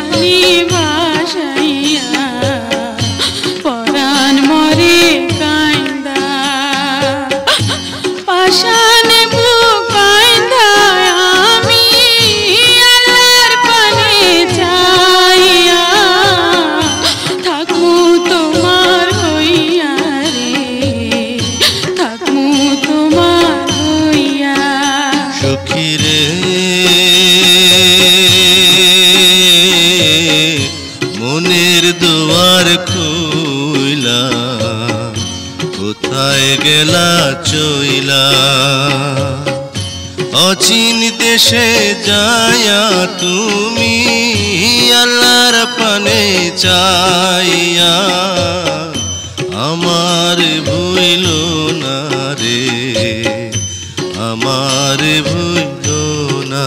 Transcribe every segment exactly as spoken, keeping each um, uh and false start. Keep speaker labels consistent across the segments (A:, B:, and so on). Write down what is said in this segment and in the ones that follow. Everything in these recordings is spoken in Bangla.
A: পানি ভাসাইয়া পরাণ মরে কাইন্দা পাশানে বুক বাইন্ধা আমি আল্লাহর পানে চাইয়া থাকমু তোমার হইয়া রে থাকমু তোমার হইয়া
B: সখী রে মনের দুয়ার খুইলা কোথায় গেলা চইলা অচিন দেশে যায়া তুমি আল্লাহর পানে চাইয়া আমার ভুইল না রে আমার ভুইল না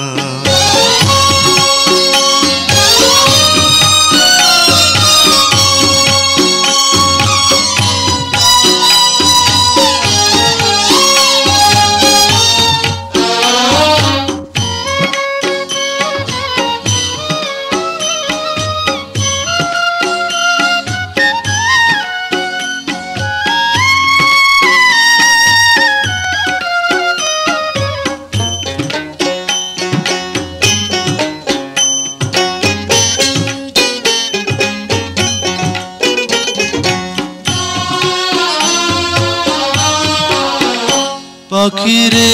B: পাখিরে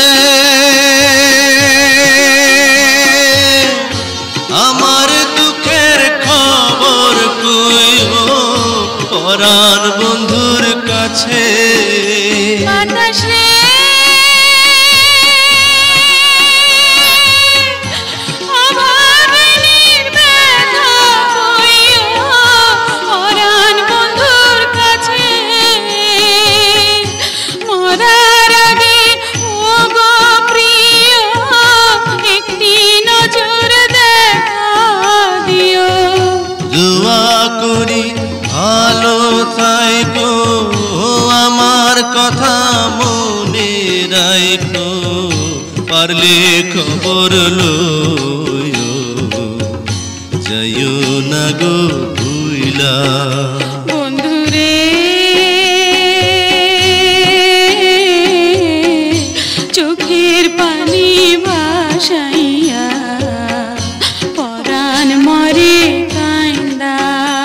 B: আমার দুঃখের খবর কইও পরাণ বন্ধুর কাছে
A: বাতাস রে অভাবনীর ব্যথা কইও পরাণ বন্ধুর কাছে মরার আগে ও গো প্রিয় একটি নজর দেখা দিও
B: দোয়া করি ভালো থাইকো আমার কথা মনে রাইকো পারলে খবর লইও যাইও না গো ভুইলা
A: বন্ধুরে চোখের পানি ভাসাইয়া পরাণ মরে কাইন্দা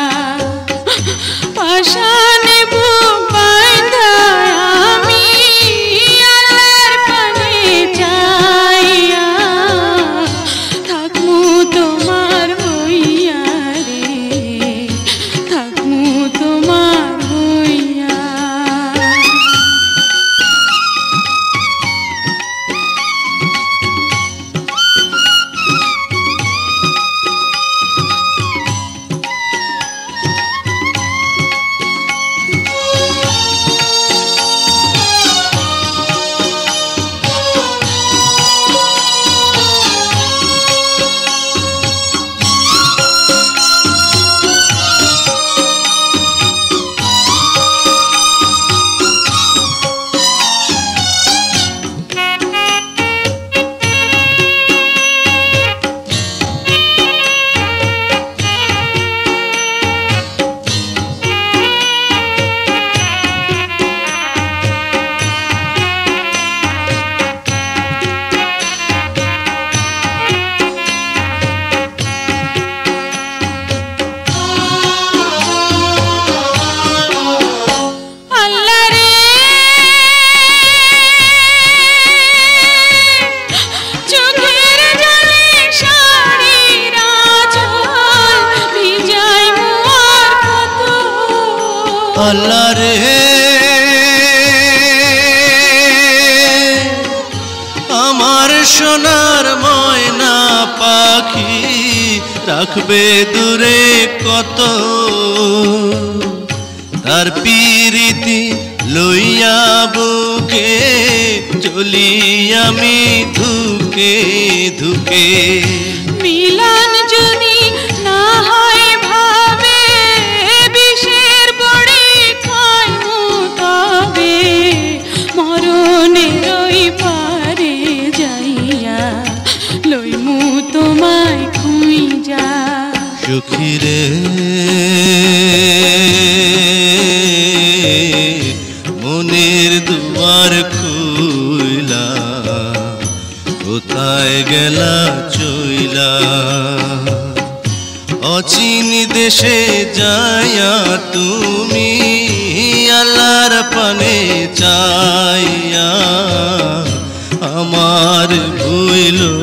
A: পাশানে বুক বাইন্ধা আমি আল্লাহর পানে চাইয়া থাকমু তোমার হইয়া রে থাকমু তোমার হইয়া
B: আল্লাহ রে আমার সোনার ময়না পাখি রাখবে দূরে কত তার পিরিতি লইয়া বুকে চলি আমি ধুকে ধুকে
A: মিলন যদি না হয় ভাবে বিষের বড়ি খাইমু তবে মরণের ওই পারে যাইয়া লইমু তোমায় খুঁইয়া
B: সখী রে মনের দুয়ার খুইলা কোথায় গেলা চইলা অচিন দেশে যায়া তুমি আল্লাহর পানে চাইয়া আমার ভুইল